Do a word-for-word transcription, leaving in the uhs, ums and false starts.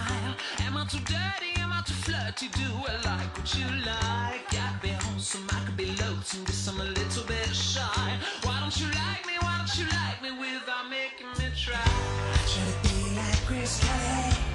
smile? Am I too dirty? Am I too flirty? Do I like what you like? I'd be wholesome, I could be lonesome, guess I'm a little bit shy. Why don't you like me? Why don't you like me without making me try? Try to be like Chris Kelly.